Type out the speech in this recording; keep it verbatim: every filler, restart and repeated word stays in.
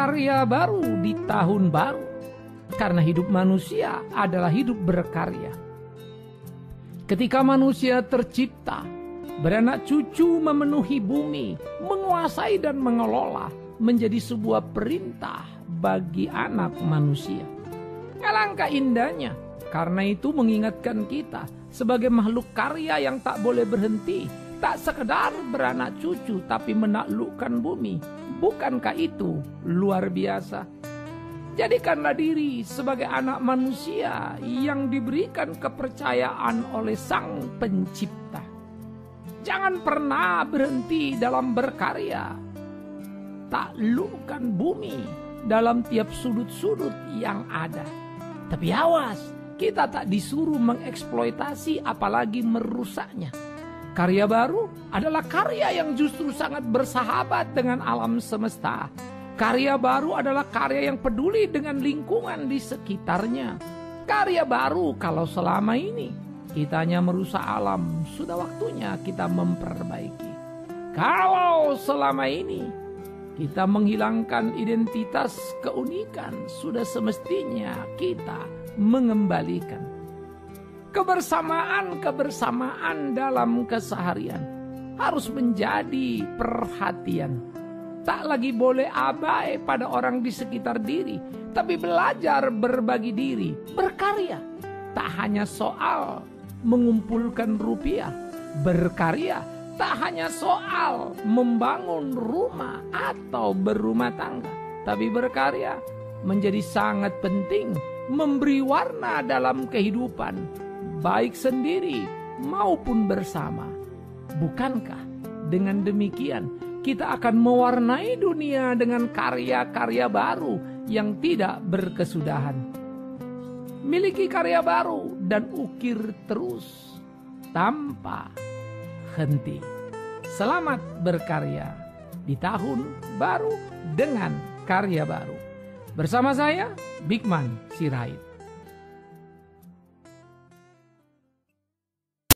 karya baru di tahun baru. Karena hidup manusia adalah hidup berkarya. Ketika manusia tercipta, beranak cucu memenuhi bumi, menguasai dan mengelola menjadi sebuah perintah bagi anak manusia. Alangkah indahnya, karena itu mengingatkan kita sebagai makhluk karya yang tak boleh berhenti, tak sekedar beranak cucu tapi menaklukkan bumi. Bukankah itu luar biasa? Jadikanlah diri sebagai anak manusia yang diberikan kepercayaan oleh Sang Pencipta. Jangan pernah berhenti dalam berkarya. Taklukkan bumi dalam tiap sudut-sudut yang ada. Tapi awas, kita tak disuruh mengeksploitasi apalagi merusaknya. Karya baru adalah karya yang justru sangat bersahabat dengan alam semesta. Karya baru adalah karya yang peduli dengan lingkungan di sekitarnya. Karya baru kalau selama ini kita hanya merusak alam, sudah waktunya kita memperbaiki. Kalau selama ini kita menghilangkan identitas keunikan, sudah semestinya kita mengembalikan. Kebersamaan-kebersamaan dalam keseharian harus menjadi perhatian. Tak lagi boleh abai pada orang di sekitar diri, tapi belajar berbagi diri, berkarya. Tak hanya soal mengumpulkan rupiah, berkarya tak hanya soal membangun rumah atau berumah tangga, tapi berkarya menjadi sangat penting memberi warna dalam kehidupan, baik sendiri maupun bersama. Bukankah dengan demikian kita akan mewarnai dunia dengan karya-karya baru yang tidak berkesudahan? Miliki karya baru dan ukir terus tanpa henti. Selamat berkarya di tahun baru dengan karya baru. Bersama saya, Bigman Sirait.